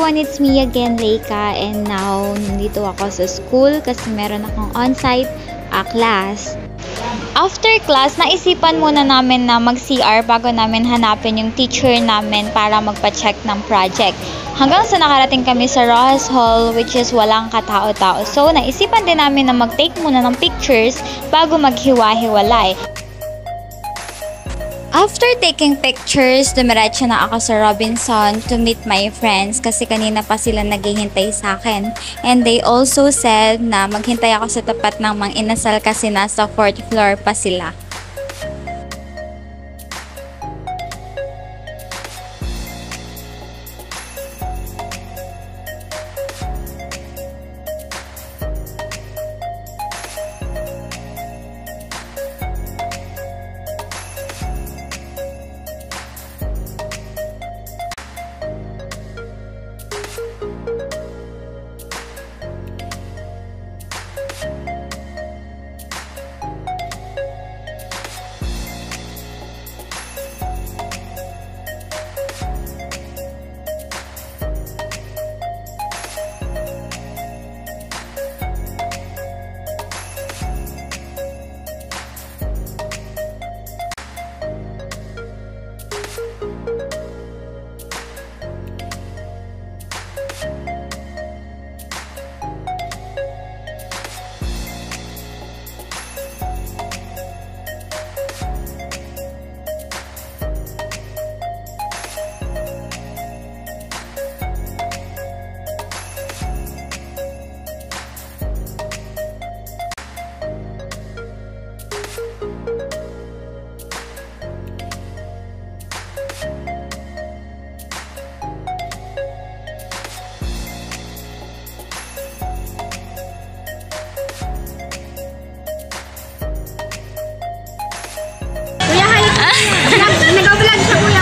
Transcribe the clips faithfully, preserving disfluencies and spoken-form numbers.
everyone, it's me again, Leika, and now nandito ako sa school kasi meron akong on-site uh, class. After class, naisipan muna namin na mag-C R bago namin hanapin yung teacher namin para magpa-check ng project. Hanggang sa nakarating kami sa Rojas Hall, which is walang katao-tao. So, naisipan din namin na mag-take muna ng pictures bago maghiwa-hiwalay. After taking pictures, dumiretso na ako sa Robinson to meet my friends kasi kanina pa sila naghihintay sa akin. And they also said na maghintay ako sa tapat ng Mang Inasal kasi nasa fourth floor pa sila. Nag-vlog siya, kuya.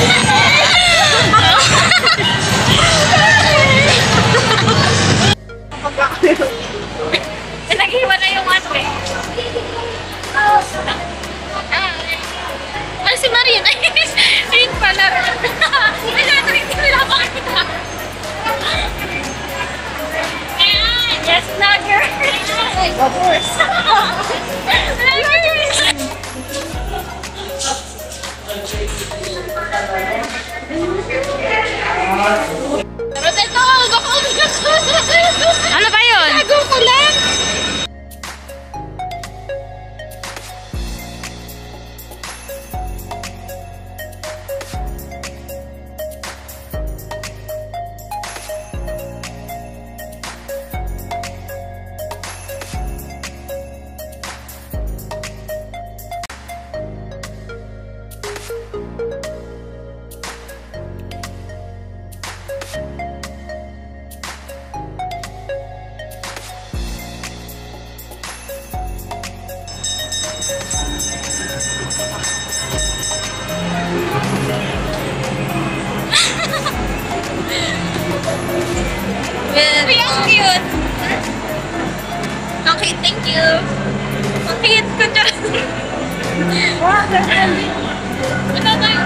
Naghiwa na yung ate. Ah, si Marian. Ayun pala. Hindi natin hindi nila makakita. Yes, not girl. Of course. Ano ba yun? Tago ko lang! Uy, ang cute! Okay, thank you! Ang cute ko dyan! Ano tayo?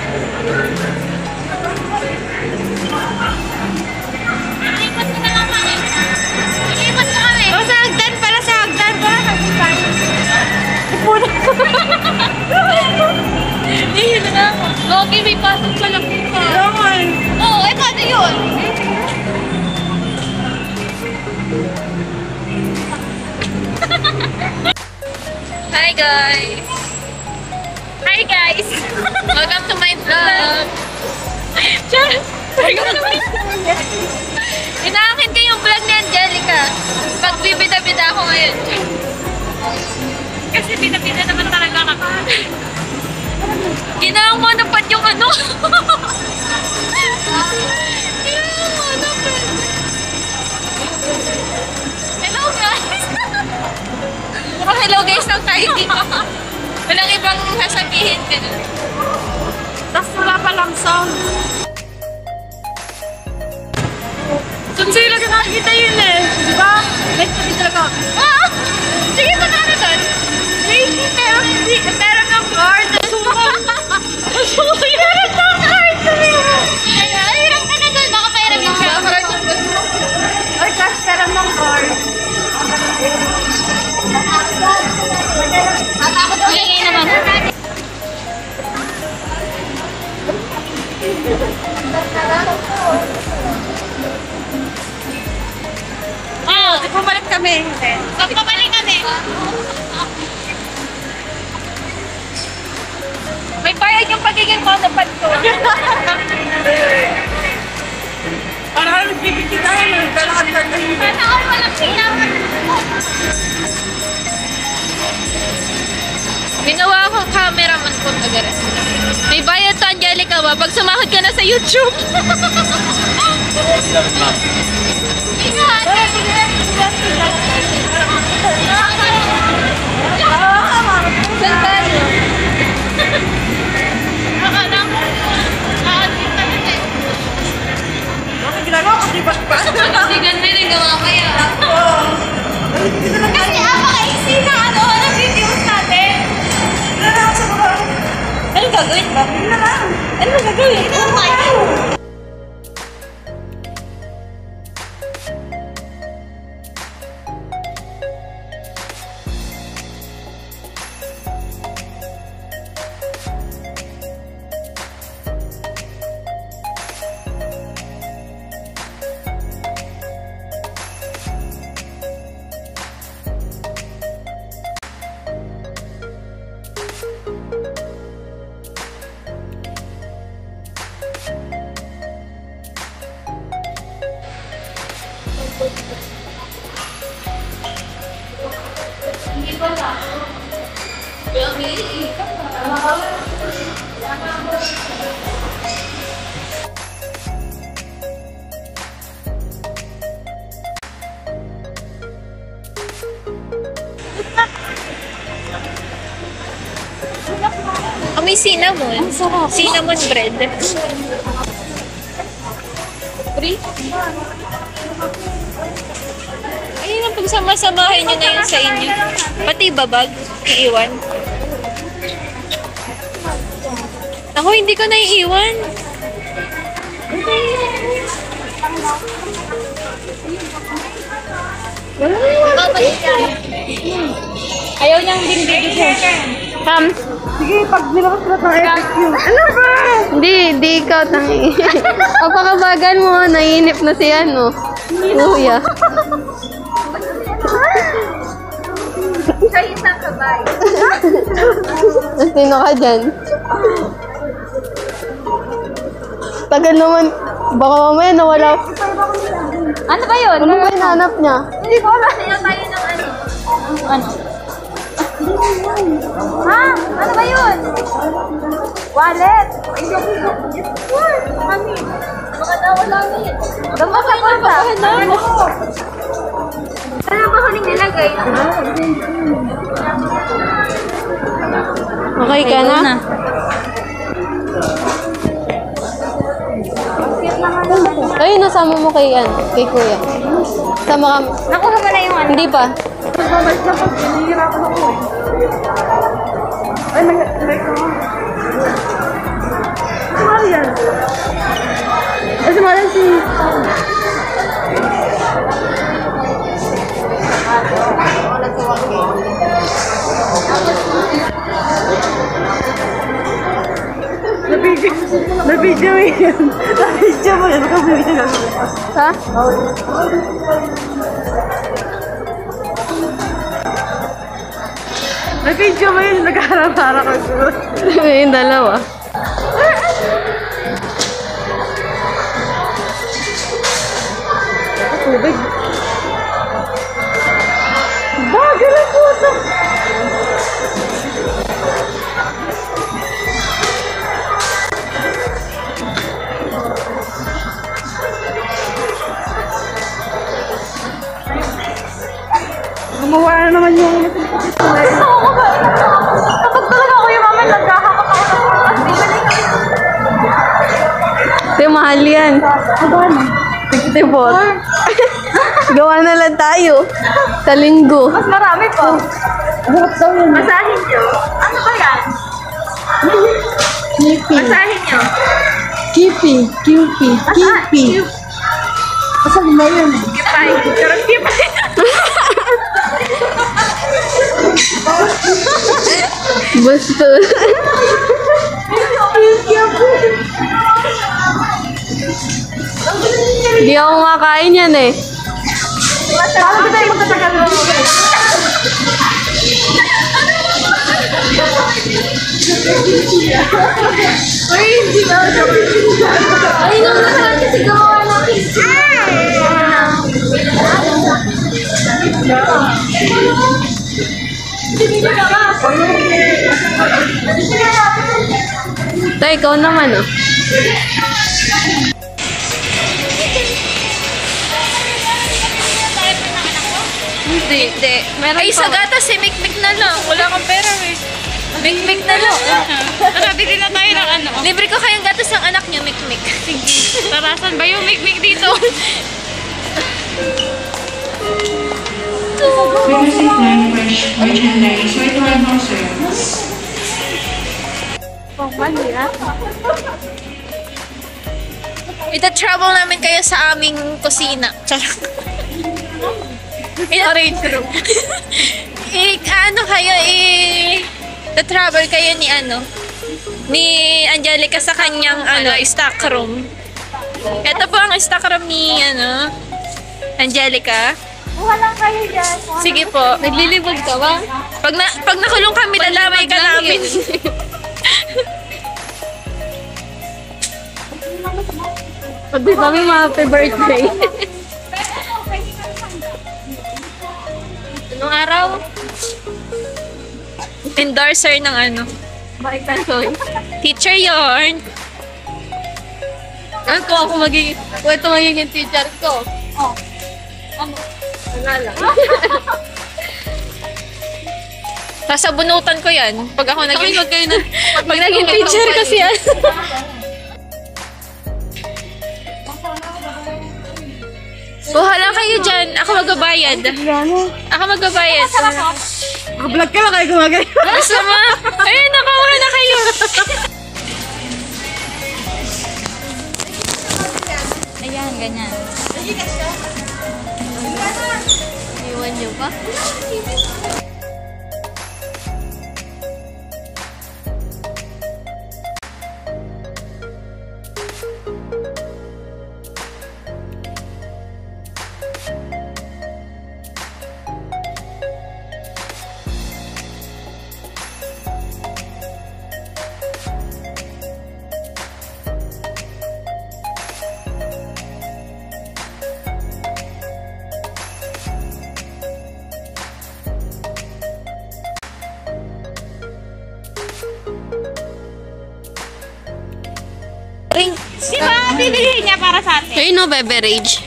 Ilipat ko na lang kami! Ilipat ko kami! O, sa hagdan, para sa hagdan, para sa hagdan. Ipuno ko. Hindi, yun na ako. Okay, may pasok pa lang dito. Naman. Oo, eh, paano yun? Hi guys! Hi guys! Welcome to my vlog! Char! Welcome to my vlog! Inaakin ko yung vlog ni Angelica. Pagbibida-bida ako ngayon. Kasi bida-bida naman talaga ako. Ginawang mo na pat yung ano. Ginawang mo na pat. Hello guys! Mukhang hello guys lang tayo dito. Walang ibang sasabihin ka na. Tapos wala pa lang sound. Saan sila ka nakikita yun eh? Diba? Let's sabi talaga. Ah! Sige, saan na doon? Hindi, pero hindi. Meron ng card. Sumukang. Sumukang. Meron ng card. Ay, hirap ka na doon. Baka pairam yung card. Oo, oh, pabalik kami. So, pabalik kami. May bayad yung pagiging monopod ko. Para kami bibigitahan mo. Dala kami na tayo. Sana ako walang kailangan. Ginawa akong cameraman ko tagaras. May bayad to, Angelica ba? Pag sumahod ka na sa YouTube. Bakit ginagawa ko? Di ba pa? Kasi ganda rin gawa kaya. Kasi ang mga isi na ano, ng videos natin. Ginagawa sa mga... Ano gagawin ba? Ano na lang? Ano gagawin? Ano gagawin? Oh, may cinnamon. Cinnamon bread. Free? Ayun ang pagsama-samahin nyo na yun sa inyo. Pati babag, iiwan. Ako, hindi ko naiiwan. Ayaw niyang dindig ko. Come. Sige, pag nilabas lahat ng epic yun. Ano ba? Hindi, di ikaw tangi. Pagpakabagan mo, naiinip na si ano. Kuya. Siya yung sakabay. Sino ka dyan? Tagal naman. Baka mamaya nawala. Ano ba yun? Ano ba hinahanap niya? Hindi ko alam. Kaya tayo ng ano? Ano? Ha? Ano ba yun? Wallet. Kami. Baka nawala niya. Dapat sa bulsa. Ano? Ano ba huling nilagay? Okay ka na? Ay, nasama mo kay, ano, kay kuya. Sama kami. Nakuha mo na yung ano? Hindi pa. Babalik na pag hinihirapan ako eh. Ay, may like ako. Ano yan? Ay, sumalan si... Na-video. Na-video yan. Na-video mo yan. Baka-video yan. Ha? Na-video mo yun. Nag-harap-harap ako. Yung dalawa. Tubig. Bagal ang puso. Gumawa na naman yung... Kapag talaga ako yung mama, nagkakakap ako ng Ito yung mahal yan. sixty-four. Gawa na lang tayo. Sa linggo. Mas marami po. Masahin nyo. Ano ba yan? Kipi. Masahin nyo. Kipi. Kipi. Kipi. Masama na yun eh. Kipay. Charot kipay. Basta. Hindi ako makain yan eh. Paano ba tayo magtatagal? Uy, hindi ba? Ay, nung nakaraan kasi gawa natin. Ito, ikaw naman oh. Hindi. Hindi. Meron Ay, pa. sa gatas eh. Mikmik na lang. Wala kang pera eh. Mikmik na lang. Nakabili na tayo ng ano. Libre ko kayong gatas ng anak niyo, Mikmik. Sige. Tarasan ba yung mikmik dito? Previously planned fresh merchandise with rival service. Ita-trouble namin kayo sa aming kusina. Charot. Arrange room. I, ano kayo, i... Ta-travel kayo ni ano, ni Angelica sa kanyang ano, stock room. Ito po ang stock room ni ano, Angelica. Wala kayo dyan. Sige po. Naglilibog ka ba? Pag, na, pag nakulong kami, lalamay ka namin. Pag di kami happy birthday. Anong araw? Endorser ng ano. Bakit tansoy? Teacher Yorn. Ano ko ako magiging... Kung ito magiging teacher ko. Oh. Wala lang. Sasabunutan ko yan. Pag ako naging... Kami kayo na... Pag naging teacher kasi yan. Kuha lang kayo dyan. Ako magbabayad. Ako magbabayad. Naka-vlog ka lang kayo gumagay. Gusto mo? Ayun, nakawa na kayo. Ayan, ganyan. Iwan niyo ba? Ring. Di ba bibili niya para sa atin? Ayun o, beverage.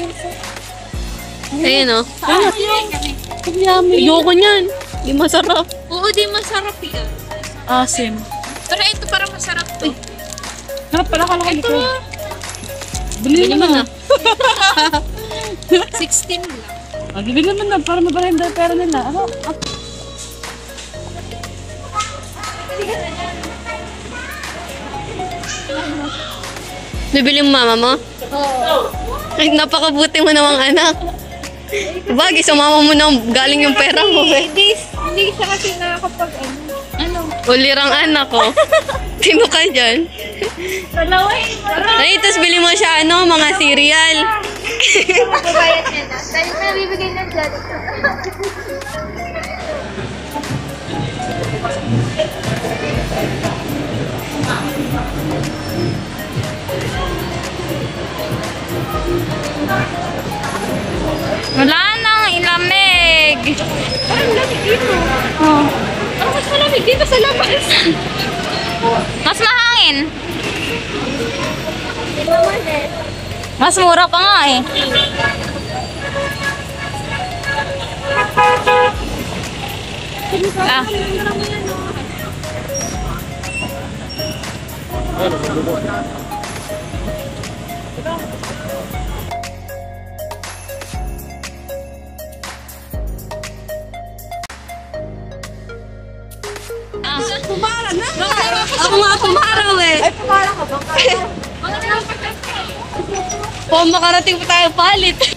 Ayun o. Ayoko niyan. Di masarap. Oo, di masarap yan. Asim. Pero ito parang masarap to. Harap pala ka lang Ito, dito. Bili mo na. sixteen lang. Ah, bibili mo na para mabala yung pera nila. Ano? Ah, Bibili mo mama mo? Oo. Ay, napakabuti mo namang anak. Bagay, sa mama mo na galing yung pera mo eh. Hindi, hindi siya kasi nakakapag ano. Ano? Ulirang anak ko. Sino ka dyan? Dalawa eh. Ay, tapos bili mo siya ano, mga cereal. Magbabayad niya na. Dahil may bibigay ng dyan. Wala nang ilamig. Parang lamig dito. Oh. Parang mas malamig dito sa labas. Mas mahangin. Mas mura pa nga eh. Ah. Ako nga pumaraw eh. Ay, pumaraw ka ba? O, makarating pa tayo palit.